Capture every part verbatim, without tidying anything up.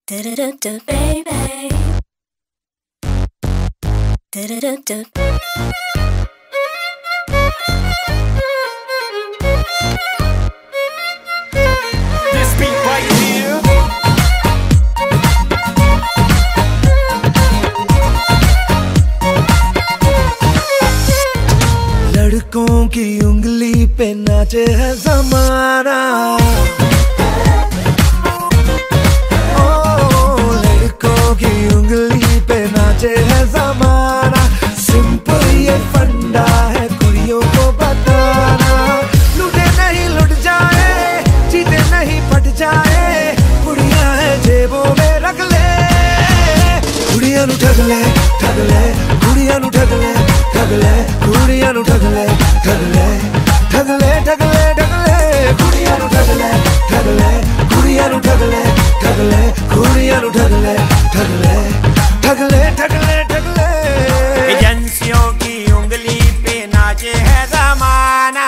Do-do-do-do, baby. Do-do-do-do. This beat right here. लड़कों की उंगली पे नाचे है ज़माना, है ज़माना। सिंपल ये फंडा है कुड़ियों को बताना, लुटे नहीं लुट जाए, जीते नहीं पट जाए, कुड़ियां है जेबों में रख ले। कुड़ियां नु ठग ले ठग ले, कुड़ियां नु ठग ले ठग ले, कुड़ियां नु ठग ले ठग ले ठग ले ठग ले ठग ले, कुड़ियां नु ठग ले ठग ले, कुड़ियां नु ठग ले ठग ले, कुड़ियां नु ठग ले ठग ले ठगले ठगले ठगले। एजेंसियों की उंगली पे नाचे है ज़माना,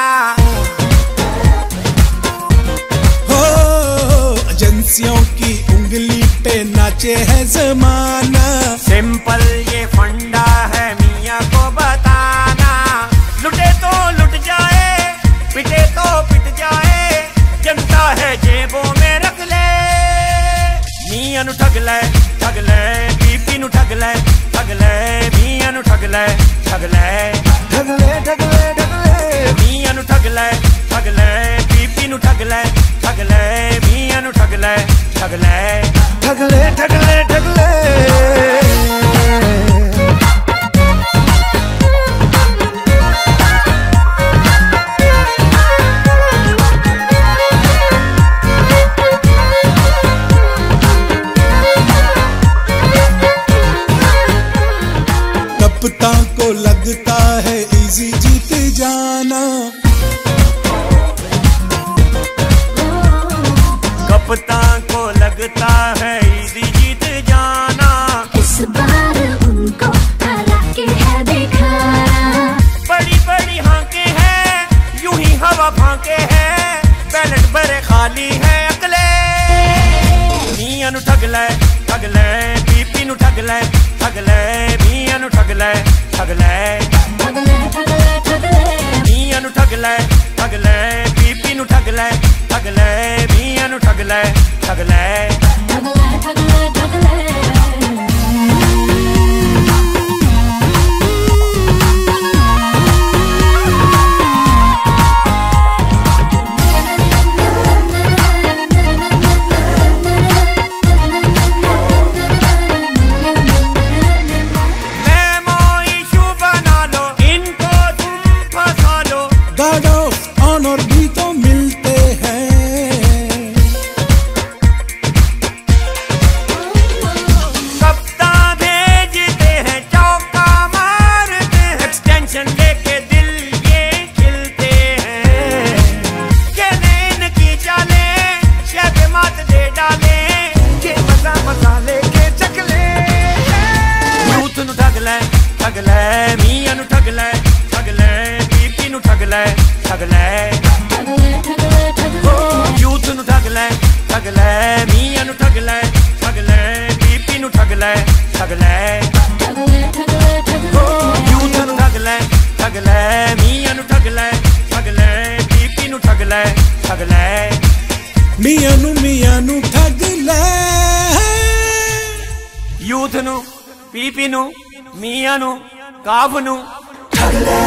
हो एजेंसियों की उंगली पे नाचे है ज़माना। सिंपल ये फंडा है मियाँ को बताना, लुटे तो लुट जाए, पिटे तो पिट जाए, जनता है जेबों में रख ले। मियाँ नु ठग ले ठग ले, बीबी नु ठग ले ठग ले, मियाँ नु ठग ले ठग ले ठग ले ठग ले ठग ले, मियाँ नु ठग ले ठग ले, बीबी नु ठग ले ठग ले, मियाँ नु ठग ले ठग ले ठग ले ठग ले ठग ले। कप्तान को लगता है इजी जीत जाना, कप्तान को लगता है इजी जीत जाना। इस बार उनको हरा के है दिखाना, बड़ी बड़ी हांके हैं, यूं ही हवा फांके हैं, बैलेट भरे खाली है अकले। मियाँ नु ठग ले ठग ले, बीबी नु ठग ले ठग ले, मियाँ नु ठग ले ठग ले ठग ले ठग ले ठग ले, मियाँ नु ठग ले ठग ले, बीबी नु ठग ले ठग ले, मियाँ नु ठग ले ठग ले ठग ले ठग ले ठग ले। भी तो मिलते हैं, कप्तान भेजते हैं, चौका मारते हैं, एक्सटेंशन लेके दिल ये खिलते हैं। कहने इनकी चाले शायद मात दे डाले, के मजा मजा लेके चकले। यूथ नु ठग ले ठग ले, मियाँ नु ठग ले ठग ले, बीबी नु ठग ले ठग ले, यूथ नु ठग ले ठग ले, मियाँ नु ठग ले ठग ले, बीबी नु ठग ले ठग ले, यूथ नु ठग ले ठग ले, मियाँ नु ठग ले ठग ले, बीबी नु ठग ले ठग ले, मियाँ नु मियाँ नु ठग ले, यूथ नु बीबी नु मियाँ नु काफ नु ठग ले